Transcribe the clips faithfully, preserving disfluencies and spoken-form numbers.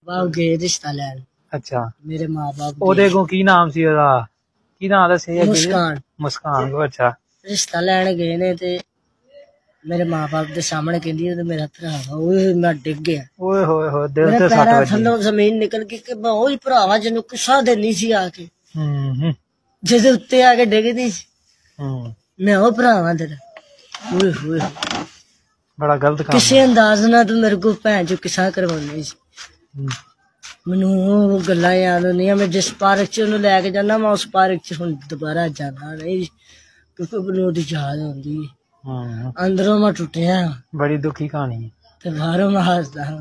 ਬਾਪ ਗਏ ਰਿਸ਼ਤਾ ਲੈਣ। ਅੱਛਾ ਮੇਰੇ ਮਾਂ ਬਾਪ ਉਹਦੇ ਕੋ ਕੀ ਨਾਮ ਸੀ ਉਹਦਾ ਕੀ ਨਾਮ ਦੱਸਿਆ? ਮੁਸਕਾਨ। ਮੁਸਕਾਨ ਕੋ ਅੱਛਾ ਰਿਸ਼ਤਾ ਲੈਣ ਗਏ ਨੇ ਤੇ ਮੇਰੇ ਮਾਂ ਬਾਪ ਦੇ ਸਾਹਮਣੇ ਕਹਿੰਦੀ ਤੇ ਮੇਰਾ ਭਰਾ ਓਏ ਮੈਂ ਡਿੱਗ ਗਿਆ। ਓਏ ਹੋਏ ਹੋਏ ਦਿਲ ਤੇ ਸੱਟ ਵੱਜੀ। ਥੱਲੋਂ ਜ਼ਮੀਨ ਨਿਕਲ ਗਈ ਕਿ ਮੈਂ ਉਹੀ ਭਰਾਵਾ ਜਿਹਨੂੰ ਕਿਸਾ ਦੇਣੀ ਸੀ ਆ ਕੇ ਜਿਹਦੇ ਉੱਤੇ ਆ ਕੇ ਡਿੱਗਦੀ ਸੀ। ਮੈਂ ਉਹ ਭਰਾਵਾ ਤੇਰਾ। ਓਏ ਹੋਏ ਬੜਾ ਗਲਤ ਕੰਮ। ਕਿਸੇ ਅੰਦਾਜ਼ ਨਾਲ ਤੂੰ ਮੇਰੇ ਕੋਲ ਭੈਣ ਚੋ ਕਿਸਾ ਕਰਵਾਉਣੀ ਸੀ। ਮੈਨੂੰ ਉਹ ਗੱਲਾਂ ਯਾਦ ਹੁੰਦੀਆਂ। ਮੈਂ ਜਿਸ ਪਾਰਕ ਚ ਉਹਨੂੰ ਲੈ ਕੇ ਜਾਂਦਾ ਮੈਂ ਉਸ ਪਾਰਕ ਚ ਹੁਣ ਦੁਬਾਰਾ ਜਾਂਦਾ ਨਹੀਂ ਕਿਉਂਕਿ ਮੈਨੂੰ ਉਹਦੀ ਯਾਦ ਆਉਂਦੀ। ਅੰਦਰੋਂ ਮੈਂ ਟੁੱਟਿਆ। ਬੜੀ ਦੁਖੀ ਕਹਾਣੀ ਤੇ ਬਾਹਰੋਂ ਮੈਂ ਹੱਸਦਾ ਹਾਂ।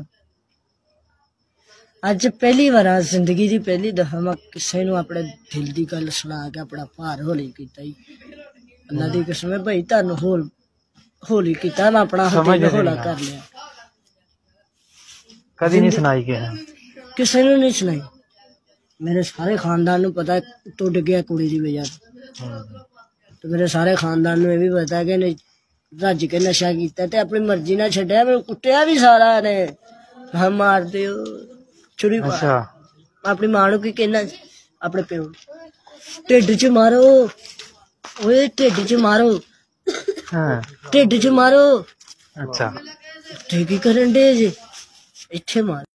ਅੱਜ ਪਹਿਲੀ ਵਾਰ ਜ਼ਿੰਦਗੀ ਦੀ ਪਹਿਲੀ ਦਫਾ ਮੈਂ ਕਿਸੇ ਨੂੰ ਆਪਣੇ ਦਿਲ ਦੀ ਗੱਲ ਸੁਣਾ ਕੇ ਆਪਣਾ ਭਾਰ ਹੌਲੀ ਕੀਤਾ ਜੀ। ਅੱਲਾ ਦੀ ਕਸਮ ਹੈ ਭਾਈ ਤੁਹਾਨੂੰ ਹੋਲ ਹੌਲੀ ਕੀਤਾ ਮੈਂ ਆਪਣਾ ਹੌਲਾ ਕਰ ਲਿਆ। ਕਦੀ ਨਹੀਂ ਸੁਣਾਈ ਕਿਸੇ ਨੂੰ ਨਹੀਂ ਸੁਣਾਈ। ਮੇਰੇ ਸਾਰੇ ਖਾਨਦਾਨ ਨੂੰ ਪਤਾ ਟੁੱਟ ਗਿਆ ਕੁੜੀ ਦੀ ਵਜ੍ਹਾ ਤੇ ਮੇਰੇ ਸਾਰੇ ਖਾਨਦਾਨ ਨੂੰ ਇਹ ਵੀ ਪਤਾ ਕਿ ਨਹੀਂ ਰੱਜ ਕੇ ਨਸ਼ਾ ਕੀਤਾ ਤੇ ਆਪਣੀ ਮਰਜ਼ੀ ਨਾਲ ਛੱਡਿਆ। ਮੈਨੂੰ ਕੁੱਟਿਆ ਵੀ ਸਾਰਾ ਨੇ ਹਾਂ ਮਾਰਦੇ ਛੁਰੀ ਆਪਣੀ ਮਾਂ ਨੂੰ ਕੀ ਕਹਿਣਾ ਆਪਣੇ ਪਿਓ ਢਿੱਡ ਚ ਮਾਰੋ ਓਏ ਢਿੱਡ ਚ ਮਾਰੋ ਢਿੱਡ ਚ ਮਾਰੋ। ਅੱਛਾ ਕੀ ਕਰਨ ਡੇ ਜੇ ਇੱਥੇ ਮਾਰ।